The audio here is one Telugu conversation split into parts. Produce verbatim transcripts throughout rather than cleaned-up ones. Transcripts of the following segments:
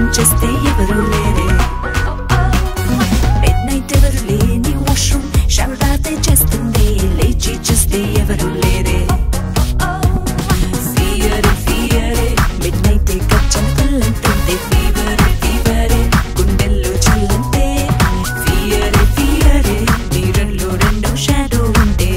చేస్తే ఎవరు లేరే మిడ్ నైట్ ఎవరు లేని వాష్రూమ్ షవర్ బాత్ చేస్తుంది లేచి చూస్తే ఎవరు లేరే ఫియర్ ఫియర్ మిడ్ నైట్ కచ్చన పిల్లంటే ఫీవర్ ఫీవర్ గుండెల్లో చల్లంటే ఫియర్ ఫియర్ నీరల్లో రెండో షాడో ఉంటే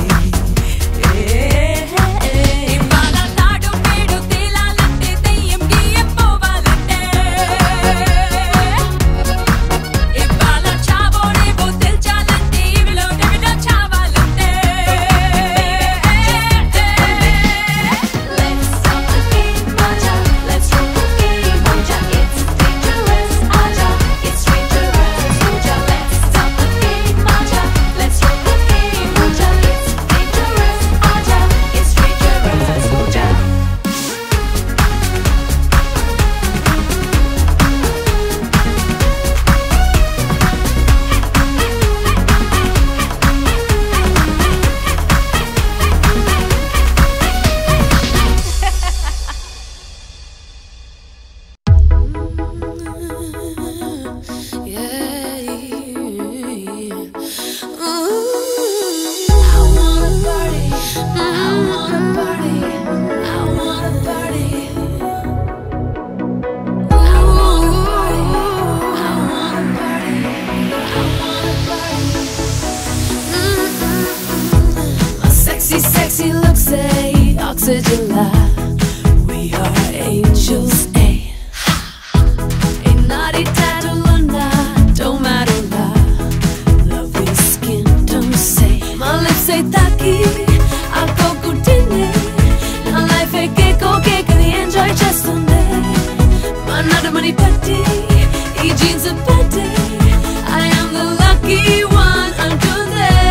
Sexy looks say oxygen life. We are angels, eh? Ain't naughty tattoo or not, don't matter lah. Lovely skin, don't say. My lips say taki, I go kutine. Now life hai keko kekani enjoy just one. My nada money patti, e jeans and panty. I am the lucky one until then.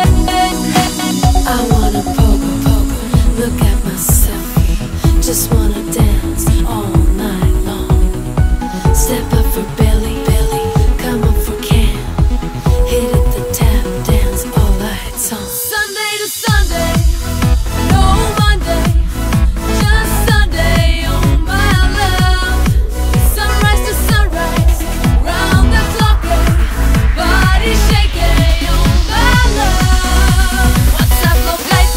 I wanna pogo, pogo, look at myself. Just wanna dance all night long. Step up for belly, belly, come up for Cam. Hit it the tap, dance all night song. Sunday to Sunday, no Monday, just Sunday, oh my love. Sunrise to sunrise, round the clock, body shaking, oh my love. What's up, love guys?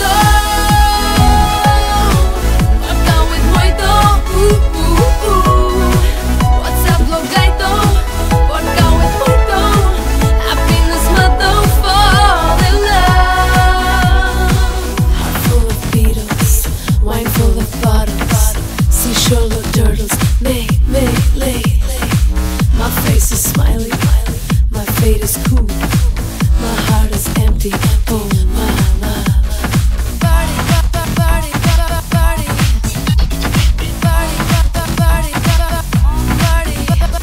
Walk out with Moito, ooh ooh ooh. What's up, love guys? Walk out with Moito. Happiness, mother, fall in love. Heart full of beetles, wine full of bottles, seashore of turtles, may, may, lay, lay. My face is smiling, my fate is cool, my heart is empty, oh my, my, my. Party, party, party, party, party, party, party, party,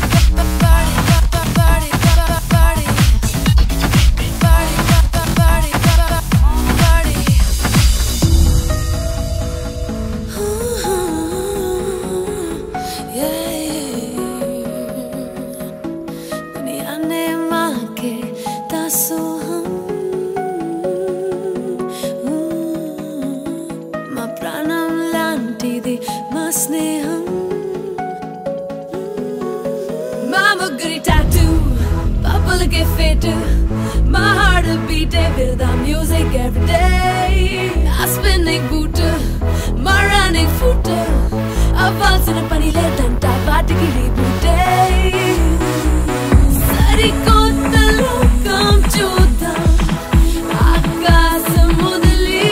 दुनिया ने माँ के दासो हम మా ప్రాణం లాంటిది మా స్నేహం మా ముగ్గురి టాటూ పాపలకే ఫేట్ మా heart beat with the music every day ఆ స్పిన్నింగ్ బూట్ మా రన్నింగ్ ఫుట్ అవ్వాల్సిన పని లేదంట వాటికి రీబూటే సరికొత్త లోకం చూద్దాం ఆకాశం మొదలి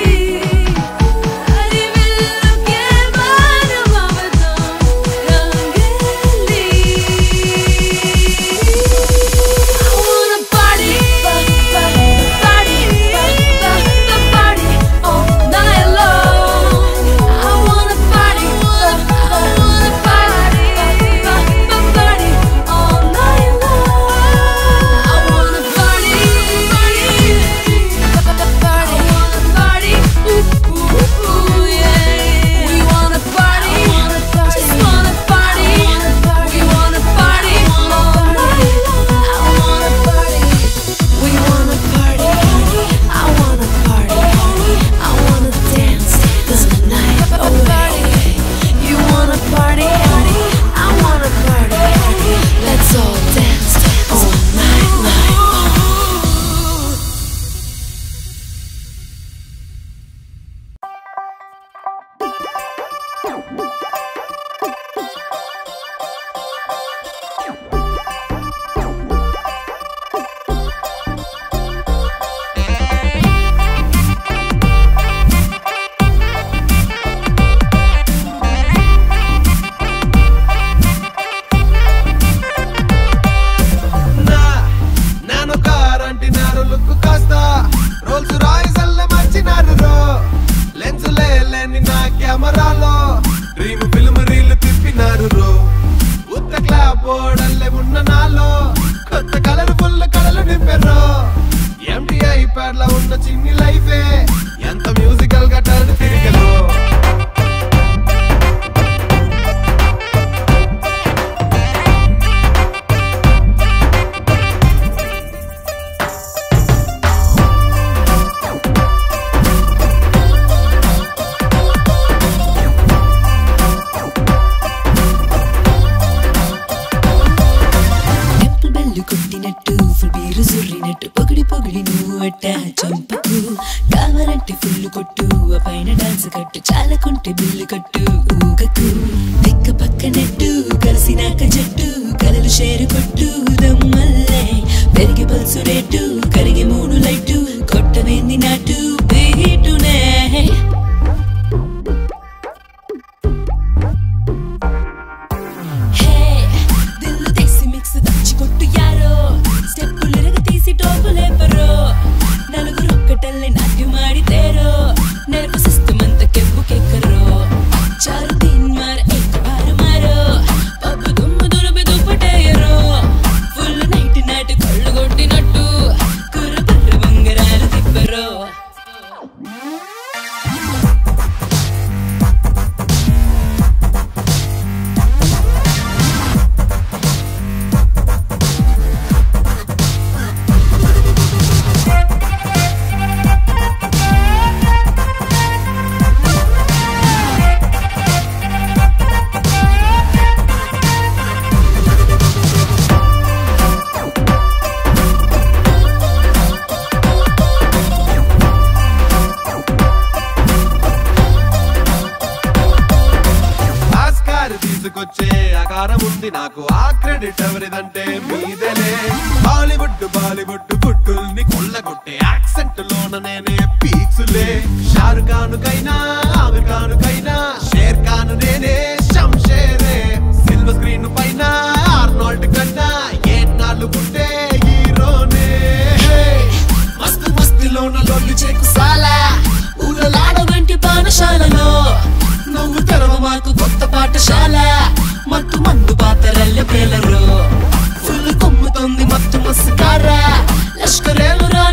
అరివిల్లుకే మానవవతం రంగేలి I wanna party, party, party, party all night long. I wanna party, I wanna party. Star లా ఉన్న చిన్ని లైఫే ఎంత మ్యూజికల్ గా టర్న్ తిరిగలో పొగిడి పొగిడి నువ్వు అట్ట చంపకు కావాలంటే ఫుల్లు కొట్టు ఆ పైన డాన్స్ కట్టు చాలకుంటే బిల్లు కట్టు ఊగకు దిక్క పక్క నెట్టు కలిసినాక జట్టు కలలు షేరు కొట్టు దమ్మల్లే పెరిగి పల్సు రేటు కరిగి మూడు లైటు కొట్టవేంది నాటు బీటునే తీసుకొచ్చే ఆకారం ఉంది నాకు ఆ క్రెడిట్ ఎవరిదంటే మీదేలే బాలీవుడ్ బాలీవుడ్ గుడ్డుల్ని కొల్లగొట్టే యాక్సెంట్ లోన నేనే పీక్సులే షారుఖ్ ఖాన్ కైనా ఆమిర్ ఖాన్ కైనా షేర్ ఖాన్ నేనే శంషేరే సిల్వర్ స్క్రీన్ పైన ఆర్నాల్డ్ కన్నా ఏ నాలుగుంటే హీరోనే మస్తు మస్తిలోన లొల్లి చెక్కు సాలా ఊరలాడ వంటి పానశాలలో నువ్వు తెరవ మాకు కొత్త పాఠశాల మత్తు మందు పాతరల్లె పేలరు ఫుల్ కొమ్ముతోంది మత్తు మస్కారా లష్కరేలురా